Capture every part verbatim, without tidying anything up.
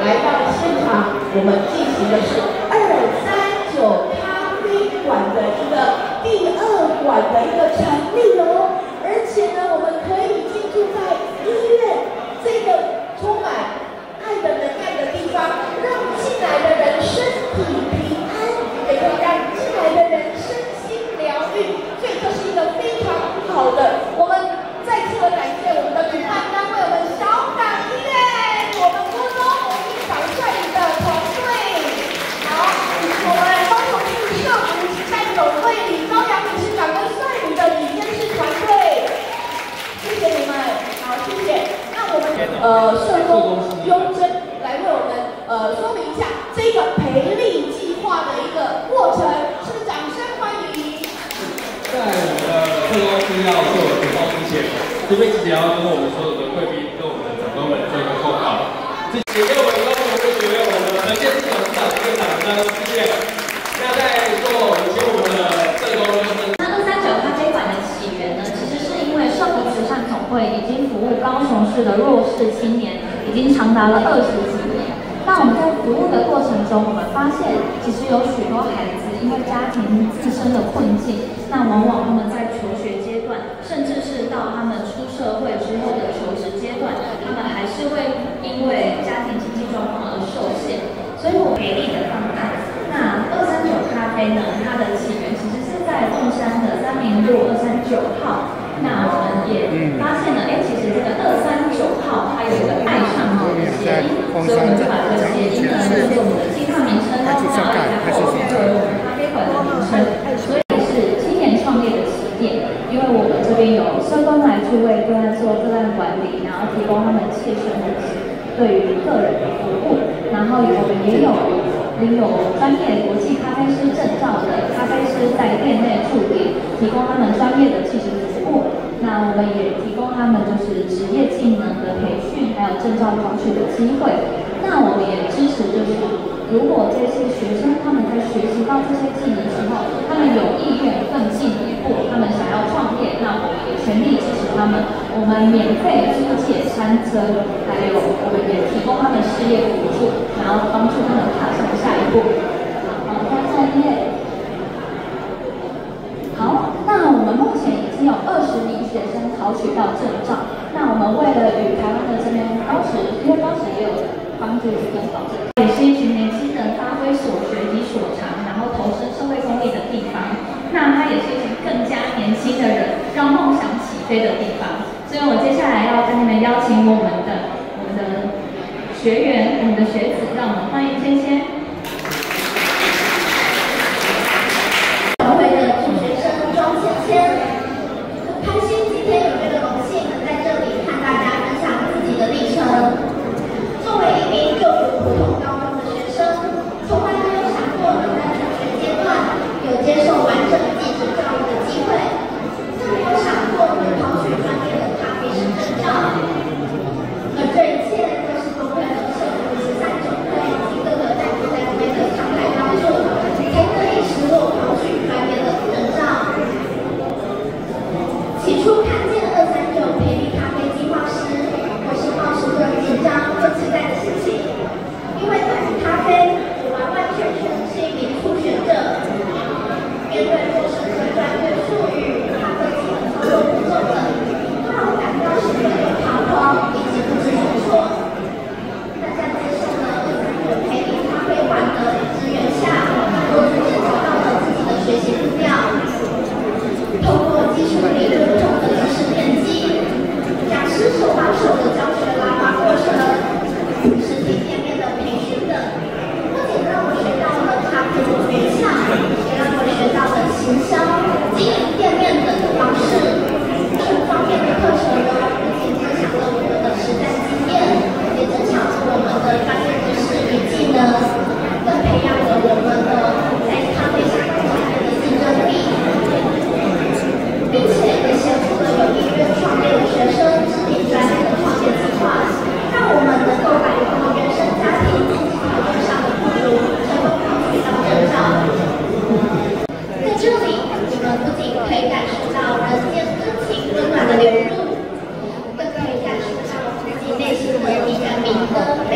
来到了现场，我们进行的是二三九咖啡馆的一个第二馆的一个成立哦，而且呢，我们可以进驻在医院这个充满爱的能量的地方，让进来的人身体平安，也可以让进来的人身心疗愈，所以这是一个非常好的。我们再次的感谢我们的主办单位，我们小港医院，我们郭东吴院长率领的团队，好，我们高雄市社福战总会李朝阳理事长跟率领的李监事团队，谢谢你们，好，谢谢。那我们呃社工雍真来为我们呃说明一下这个培力计划的一个过程，是掌声欢迎。 在我们的社工师要做简报之前，这边其实也要跟我们所有的贵宾跟我们的长官们做一个报告。这也给我们高雄的学员，我们的陈建市长市长一个掌声，谢谢。那在做以前我们的社工就是。 那二三九咖啡馆的起源呢，其实是因为社福慈善总会已经服务高雄市的弱势青年，已经长达了二十几年。那我们在服务的过程中，我们发现其实有许多孩子因为家庭自身的困境，那往往他们在求学阶段，甚至是到他们出社会之后的求职阶段，他们还是会因为家庭经济状况而受限。所以我培力的方案，那二三九咖啡呢，它的起源其实是在凤山的三民路二三九号。那我们也发现了，哎，其实这个二三九号它有一个爱上的谐音，所以我们就把这个谐音呢用作我们的鸡汤名称哦，然后也才后配合我们咖啡馆的名称，所以是青年创业的起点。因为我们这边有社工来去为个案做个案管理，然后提供他们切身的对于个人的服务，然后我们也有领有专业国际咖啡师证照的咖啡师在店内驻点，提供他们专业的技术服务。那我们也提供他们就是职业技能的培训，还有证照考取的机会。那我们也支持，就是如果这些学生他们在学习到这些技能之后，他们有意愿更进一步，他们想要创业，那我们也全力支持他们。我们免费租借餐车，还有我们也提供他们事业辅助，然后帮助他们踏上下一步。好，再下一页。好，那我们目前已经有二十名学生考取到证照。那我们为了与台湾的这边高职，因为高职也有帮助跟保证，也是一群年轻人发挥所学及所长，然后投身社会公益的地方。那它也是一群更加年轻的人，让梦想起飞的地方。所以我接下来要跟你们邀请我们的我们的学员，我们的学子，让我们欢迎芊芊。 而这一切都是多亏了社福慈善总会及各个在地的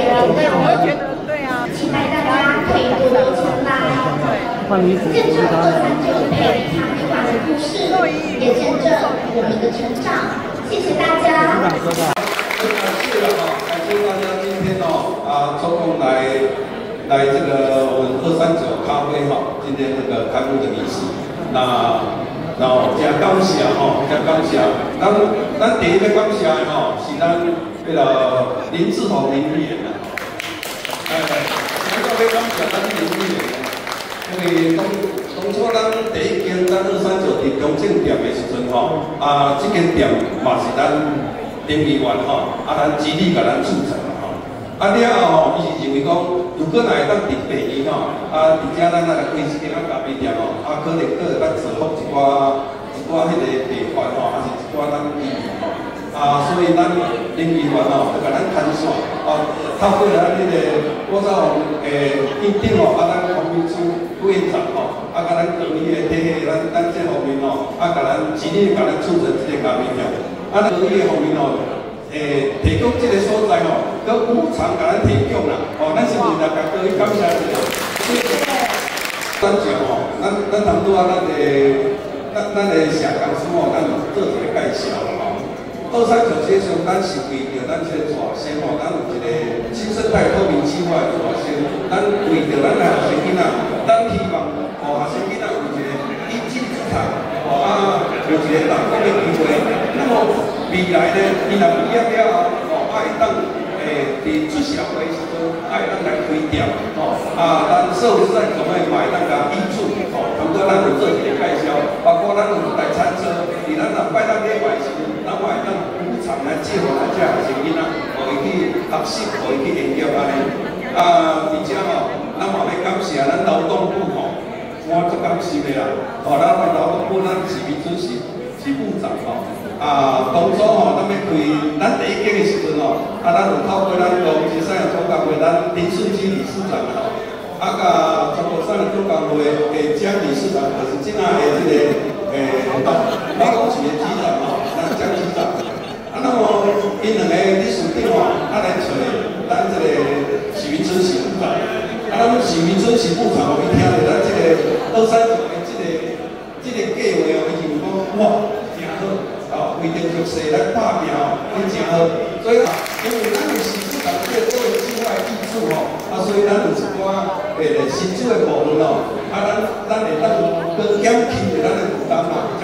对啊，对，我会觉得对啊。期待大家可以多多前来，见证二三九配咖啡馆的故事，也见证我们的成长。谢谢大家。 感谢了哈，感谢大家今天哦啊抽空来来这个我们二三九咖啡哈，今天这个开幕的仪式，那然后真感谢哈，真感谢，咱咱第一个感谢的吼是咱迄个林志宏林议员啦，哎哎，咱要要感谢咱林议员，因为当当初咱第一间咱二三九伫中正店的时阵吼，啊这间店嘛是咱林议员吼，啊咱极力甲咱促成啦吼，啊了后吼，伊是认为讲，如果若会当伫第二吼，啊而且咱若来开一间啊咖啡店吼，啊可能佫会当造福一寡一寡迄个地方吼，还是一寡咱议员吼，啊所以咱林议员吼，就甲咱牵线，啊透过咱迄个我走诶院长吼，啊咱黄秘书副院长吼，啊甲咱各位诶体系，咱咱这方面吼，啊甲咱极力甲咱促成这个咖啡店。啊，各位方面哦，诶，提供这个所在哦，佮无偿甲咱提供啦，哦，咱是不是来甲各位感谢一下？谢谢。咱讲哦，咱咱当拄啊，咱的咱咱的社公司哦，咱做一个介绍啦吼。二三九街上，咱是为着咱这个大生哦，咱有一个新生态透明计划的大生，咱为着咱的学生囡仔，咱希望哦，学生囡仔有一个一技之长，哦啊，有一个打工的机会。那么未来呢，伊若毕业了后，哦，啊会当诶，伫出社会时阵，啊会当来开店，哦，啊，咱社会上总会嘛会当甲益处，哦，通过咱有做一个介绍，包括咱有一台餐车，伫咱若拜六礼拜时，咱嘛会当无偿来借互咱遮学生囡仔，互伊去学习，互伊去研究安尼。啊，而且吼，咱嘛要感谢咱劳动部吼，我足感谢的啦，哦，咱劳动部咱徐明春是是部长吼。啊，当初吼，咱要开咱第一间的时阵吼，啊，咱有透过咱公司产业总工会咱林顺基理事长吼，啊，甲中国产业总工会的江理事长，就是今仔的这个诶劳工局的局长吼，咱江局长。啊，那么因两个理事长吼，啊来找咱这个许明春许部长，啊，咱许明春许部长，伊听着咱这个二三九的这个这个计划哦，伊就讲哇，真好。哦，规定熟悉来拍拼哦，伊真好。所以啊，因为咱有市市长这个作为境外益处吼，啊，所以咱有一寡诶新手的部分哦，啊，咱咱会当更减轻咱的负担嘛。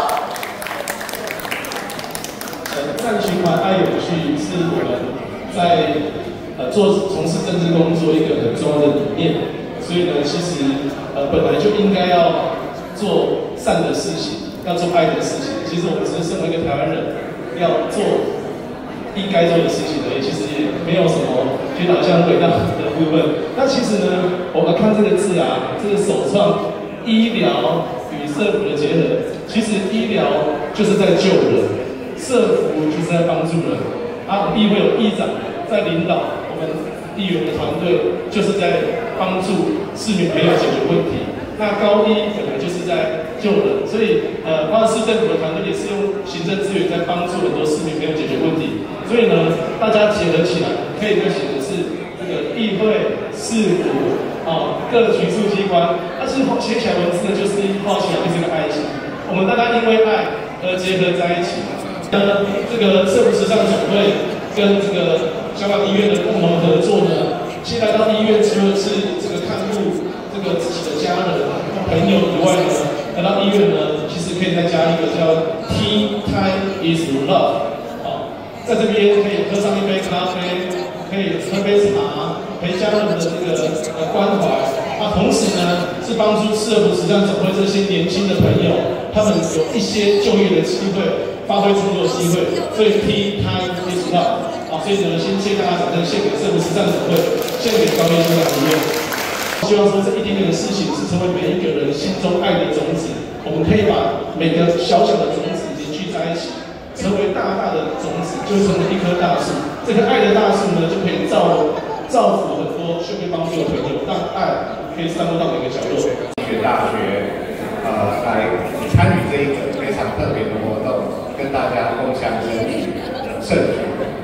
呃，善循环爱永续是我们在呃做从事政治工作一个很重要的理念，所以呢，其实呃本来就应该要做善的事情。要做爱的事情，其实我们只是身为一个台湾人，要做应该做的事情而已。其实也没有什么觉得好像伟大的部分。那其实呢，我们看这个字啊，这个首创医疗与社福的结合。其实医疗就是在救人，社福就是在帮助人。啊，议会有议长在领导我们议员的团队，就是在帮助市民朋友解决问题。那高一本来就是在救人，所以呃，包括市政府的团队也是用行政资源在帮助很多市民朋友解决问题。所以呢，大家结合起来，可以再写的是这个议会、市府啊、各局处机关，但是写起来文字呢，就是画起来就是个爱情。我们大家因为爱而结合在一起。呃，这个社福时尚总会跟这个香港医院的共同合作呢，现在到医院除了是这个看护这个自己的家人、朋友以外呢，来到医院呢，其实可以再加一个叫 Tea Time is Love， 好，在这边可以喝上一杯咖啡，可以喝杯茶，陪家人的这个呃关怀。啊，同时呢，是帮助社福时尚总会这些年轻的朋友，他们有一些就业的机会。发挥创作的机会，所以 Tea Time is Love 啊，所以呢，先谢大家掌声，献给社福时尚总会，献给高一香港医院。希望说这一点点的事情是成为每一个人心中爱的种子，我们可以把每个小小的种子凝聚在一起，成为大大的种子，就成为一棵大树。这棵爱的大树呢，就可以造造福很多需要帮助的朋友，让爱可以散播到每个角落。 学大学呃来参与这一个非常特别的活动。跟大家共享争取胜局。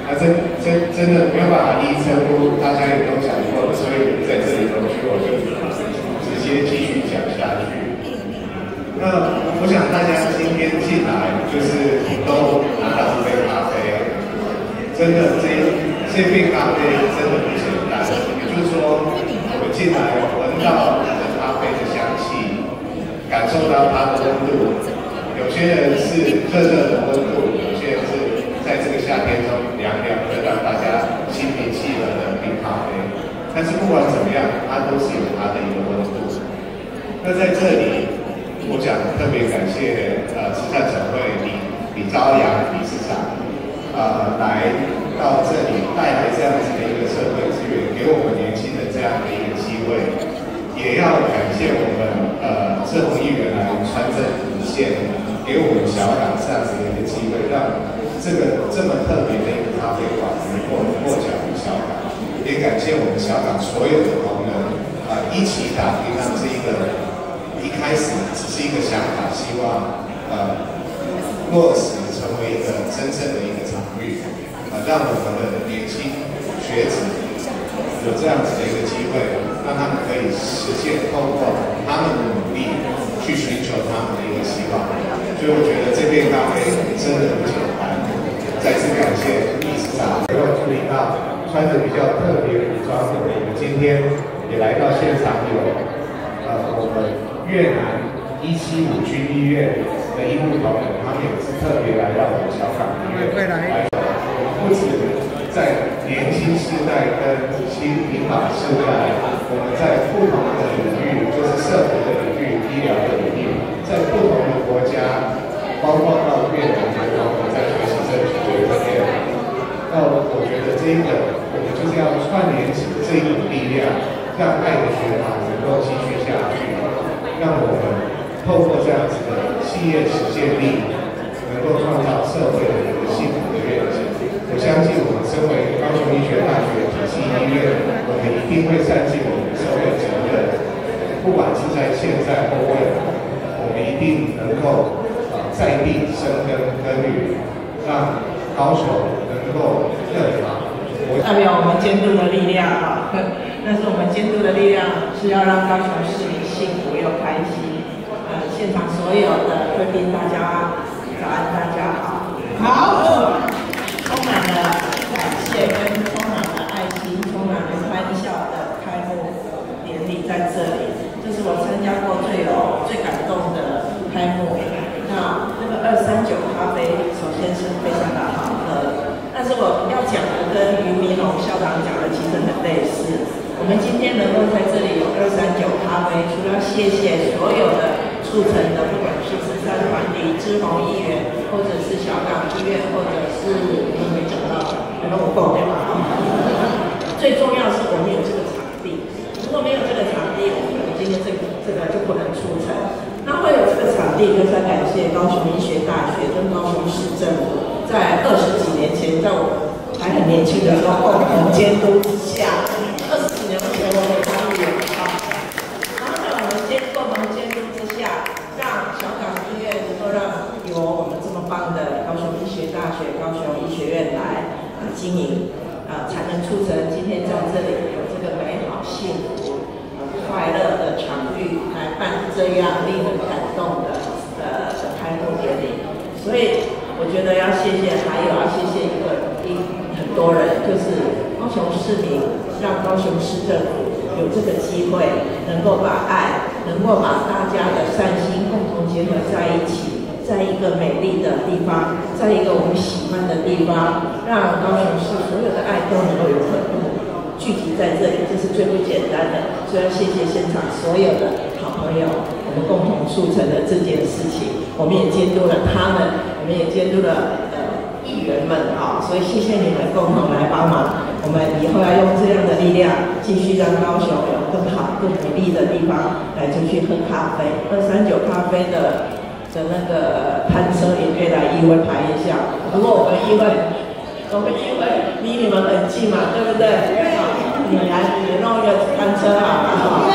那真真真的没有办法一一称呼，大家也都讲过了，所以在这里头就我就直接继续讲下去。那我想大家今天进来就是都拿到一杯咖啡，真的这这杯咖啡真的不简单。也就是说，我进来闻到你的咖啡的香气，感受到它的温度。有些人是热热的温度，有些人是在这个夏天中凉凉的，让大家心平气和的冰咖啡。但是不管怎么样，它都是有它的一个温度。那在这里，我想特别感谢呃慈善总会李李朝阳理事长，呃来到这里带来这样子的一个社会资源，给我们年轻人这样的一个机会，也要感谢我们呃志宏议员来穿针引线，给我们小港这样子的一个机会，让这个这么特别的一个咖啡馆能够落脚于小港，也感谢我们小港所有的同仁啊、呃、一起打拼，让这一个。一开始只是一个想法，希望呃落实成为一个真正的一个场域，呃让我们的年轻学子有这样子的一个机会，让他们可以实现透过他们的努力去寻求他们的一个希望。所以我觉得这杯咖啡真的不简单。再次感谢理事长，没有注意到穿着比较特别服装的我们今天也来到现场有呃我们。越南一七五军医院的医护同仁，他们也是特别来到我们小港医院来，不止在年轻世代跟新平板世代，我们在不同的领域，就是社会的领域、医疗的领域，在不同的国家，包括到越南的同仁在学习这几个方面。那我觉得这一个，我们就是要串联起这一股力量，让爱的学法能够继续下去。让我们透过这样子的企业实践力，能够创造社会的一个幸福的愿景。我相信我们身为高雄医学大学体系医院，我们一定会善尽我们的社会责任，不管是在现在或未来，我们一定能够呃在地生根耕耘，让高雄能够更好。 代表我们监督的力量啊，但是我们监督的力量是要让高雄市民幸福又开心。呃，现场所有的贵宾，大家早安，大家好。好，充满了感谢跟充满了爱心、充满了欢笑的开幕典礼在这里，这是我参加过最有最感动的开幕。那那个二三九咖啡，首先是非常的好喝。但是我要讲的跟俞明龙校长讲的其实很类似。我们今天能够在这里有二三九咖啡，除了谢谢所有的促成的，不管是慈善团体、志宏议员，或者是小港医院，或者是我没讲到，可能我够对吧？最重要是我们有这个场地，如果没有这个场地，我们今天这个这个就不能促成。那会有这个场地，就是要感谢高雄医学大学跟高雄市政府。在二十几年前，在我还很年轻的时候，共同监督之下，二十几年前我也参与了啊。然后在我们监共同监督之下，让小港医院能够让有我们这么棒的高雄医学大学、高雄医学院来啊经营，啊才能促成今天在这里有这个美好、幸福、快乐的场域来办这样令人感动的呃的开幕典礼，所以。我觉得要谢谢，还有要谢谢一个一很多人，就是高雄市民，让高雄市政府有这个机会，能够把爱，能够把大家的善心共同结合在一起，在一个美丽的地方，在一个我们喜欢的地方，让高雄市所有的爱都能够有可能聚集在这里，这是最不简单的。所以要谢谢现场所有的好朋友，我们共同促成了这件事情，我们也监督了他们。我们也监督了呃议员们啊，所以谢谢你们共同来帮忙。我们以后要用这样的力量，继续让高雄有更好、更美丽的地方来就去喝咖啡。二三九咖啡的的那个摊车也可以来议会排一下。不过我们议会，我们议会离你们很近嘛，对不对？好，你来，你弄一个摊车好了哈。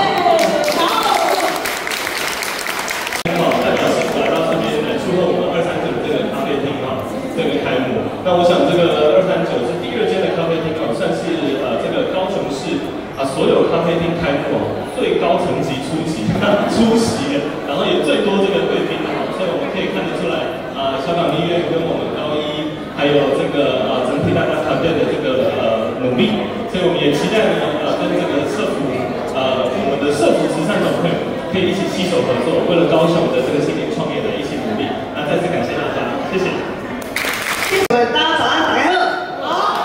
那我想这个二三九是第有咖啡厅开幕最高层级出席出席，然后也最多这个贵宾的哈，所以我们可以看得出来，啊、呃，香港医院跟我们高一还有这个呃整体大家团队的这个呃努力，所以我们也期待呢呃跟这个社福呃我们的社福慈善总会可以一起携手合作，为了高雄的这个青年创业的一起努力。那再次感谢大家，谢谢。 大家早安，大家好。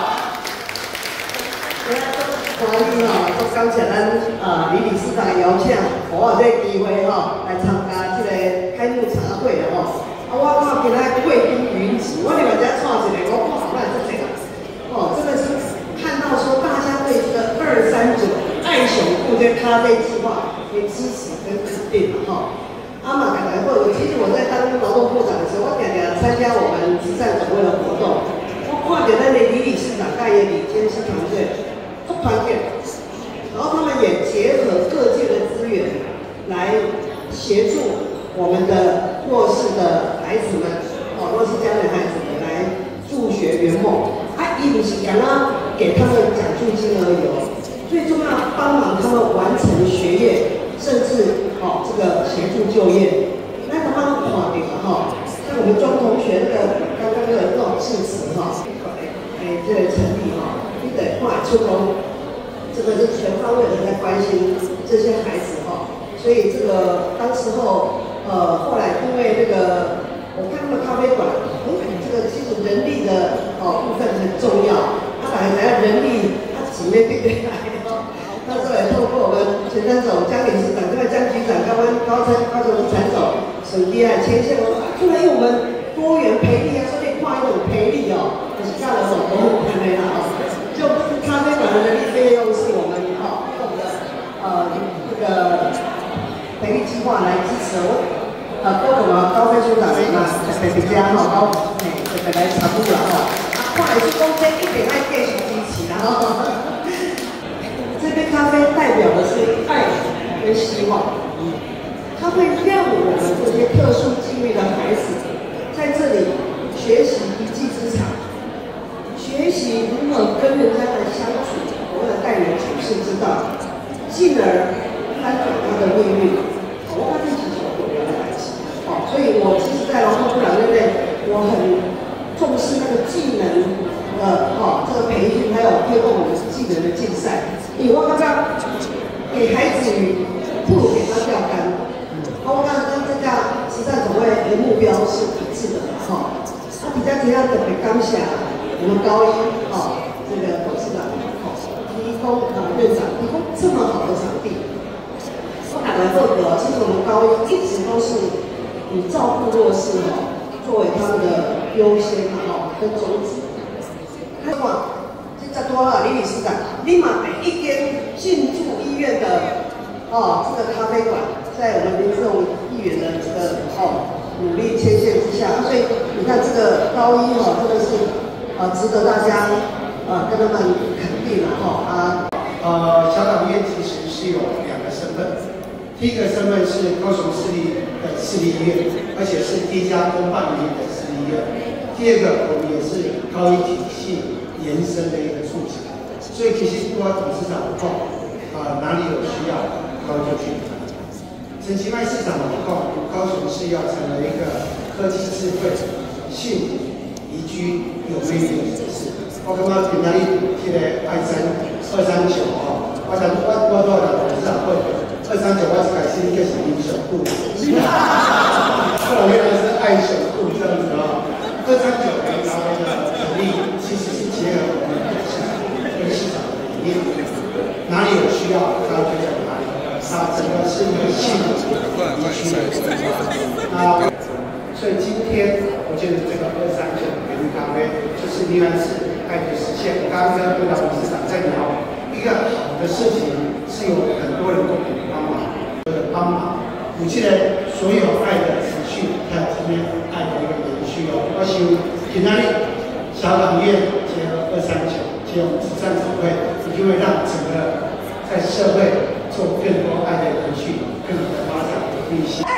欢迎哦，都感谢咱呃李理事长的邀请，给我这个机会吼来参加这个开幕茶会的吼。啊，我看今仔贵宾云集，我另外再创一个，我看好咱这个哦，真的是看到说大家对这个二三九爱熊部这咖啡计划的支持跟肯定嘛吼。阿玛凯来会，其实我在当劳动部长的时候，我常常参加我们慈善总会的活动，我看到咱的李理事长、大爷李监事团队。不团结，然后他们也结合各界的资源来协助我们的弱势的孩子们，哦，弱势家庭孩子们来助学圆梦。啊，一不是讲啊，给他们奖助金而已哦，最重要帮忙他们完成学业，甚至哦这个协助就业。那他们看到哈，像我们钟同学那个刚刚那个那种致辞哈，哎，这个成立哈。对，后来出工，这个是全方位的在关心这些孩子哈，所以这个当时候，呃，后来因为那个我看他们咖啡馆，嗯，这个其实人力的哦部分很重要，他本来人力他几面对对来哦，那时候也透过我们前三总江理事长、这个江局长、高温高层高层产总审批啊牵线，我说出来用我们多元培力啊，所以跨一种培力哦，就是干了什么都很没啦哦。就咖啡馆的人力费用是我们哈用的呃这个培育计划来支持我呃包括我们高飞处长嘛，北北家哈高诶本来参与了哈，啊后来是公司一点爱继续支持然后这杯咖啡代表的是爱跟希望，它会让我们这些特殊境遇的孩子在这里学习一技之长。学习如何跟人家的相处，如何待人处事之道，进而翻转他的命运。我发现其实我有来自哦，所以我其实，在劳动部长任内，我很重视那个技能的哦这个培训，还有推动我们技能的竞赛。因为我刚刚给孩子鱼，不如给他钓竿。我刚刚跟这家慈善总会的目标是一致的哈。啊，比较提到特别感谢。我们高一哦，这个董事长哦，提供呃院长提供这么好的场地，我打来报告，其实我们高一一直都是以照顾弱势哦作为他们的优先哦跟宗旨。希望这再多了李理事长，立马每一间进驻医院的哦这个咖啡馆，在我们林志宏议员的这个哦努力牵线之下，所以你看这个高一哦真的是。呃，值得大家呃跟他们肯定了哈啊。 呃，小港医院其实是有两个身份，第一个身份是高雄市立的市立医院，而且是第一家公办医院的市立医院。第二个，我们也是高医体系延伸的一个促进，所以其实不管董事长有空，啊、呃、哪里有需要，高就去。陈其迈市长有空，高雄市要成为一个科技智慧、幸福。宜居有魅力的城市，我感觉今仔日这个爱山二三九哦，我想我我做了董事长会，二三九我是改姓叫什么小布，后来原来是爱小布这样子哦。二三九跟他们的成立其实是结合我们的市场跟市场的理念，哪里有需要他就在哪里，它整个是一个系统的宜居的啊。所以今天我觉得这个二三九美绿咖啡就是宜兰市爱的实现。我刚刚跟部长董事长在聊一个好的事情，是有很多人都可以帮忙的帮忙。我记得所有爱的持续，还有今天爱的一个延续哦。我希望今天小港医院结合二三九，结合慈善总会，一定会让整个在社会做更多爱的延续，更多的发展与理想。